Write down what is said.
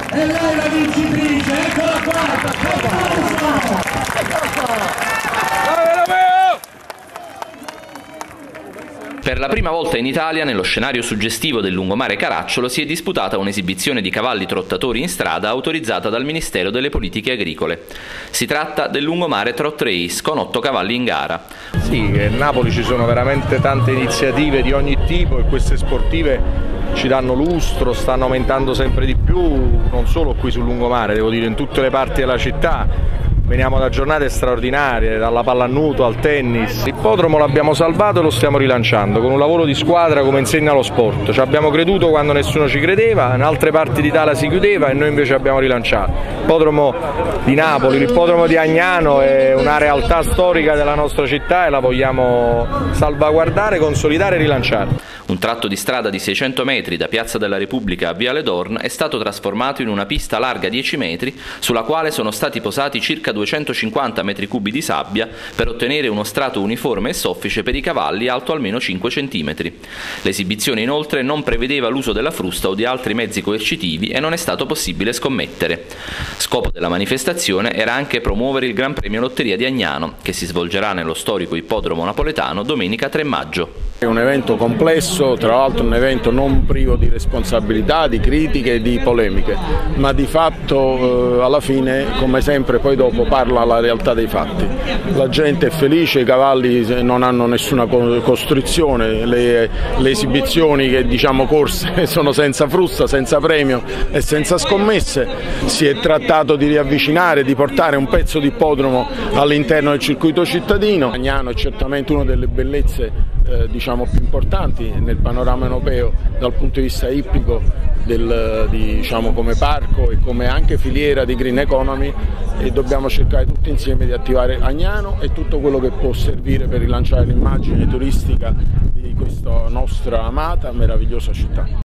E lei la vincitrice, eccola qua! Per la prima volta in Italia, nello scenario suggestivo del lungomare Caracciolo, si è disputata un'esibizione di cavalli trottatori in strada autorizzata dal Ministero delle Politiche Agricole. Si tratta del lungomare Trot Race con 8 cavalli in gara. Sì, a Napoli ci sono veramente tante iniziative di ogni tipo e queste sportive ci danno lustro, stanno aumentando sempre di più, non solo qui sul lungomare, devo dire in tutte le parti della città. Veniamo da giornate straordinarie, dalla pallanuoto al tennis. L'ippodromo l'abbiamo salvato e lo stiamo rilanciando con un lavoro di squadra come insegna lo sport. Ci abbiamo creduto quando nessuno ci credeva, in altre parti d'Italia si chiudeva e noi invece abbiamo rilanciato. L'ippodromo di Napoli, l'ippodromo di Agnano è una realtà storica della nostra città e la vogliamo salvaguardare, consolidare e rilanciare. Un tratto di strada di 600 metri da Piazza della Repubblica a Viale d'Orn è stato trasformato in una pista larga 10 metri sulla quale sono stati posati circa 250 metri cubi di sabbia per ottenere uno strato uniforme e soffice per i cavalli alto almeno 5 centimetri. L'esibizione inoltre non prevedeva l'uso della frusta o di altri mezzi coercitivi e non è stato possibile scommettere. Scopo della manifestazione era anche promuovere il Gran Premio Lotteria di Agnano, che si svolgerà nello storico ippodromo napoletano domenica 3 maggio. È un evento complesso, tra l'altro un evento non privo di responsabilità, di critiche e di polemiche, ma di fatto alla fine, come sempre, poi dopo parla la realtà dei fatti. La gente è felice, i cavalli non hanno nessuna costrizione, le esibizioni che diciamo corse sono senza frusta, senza premio e senza scommesse. Si è trattato di riavvicinare, di portare un pezzo di ippodromo all'interno del circuito cittadino. Agnano è certamente una delle bellezze diciamo più importanti nel panorama europeo dal punto di vista ippico, diciamo come parco e come anche filiera di green economy, e dobbiamo cercare tutti insieme di attivare Agnano e tutto quello che può servire per rilanciare l'immagine turistica di questa nostra amata, meravigliosa città.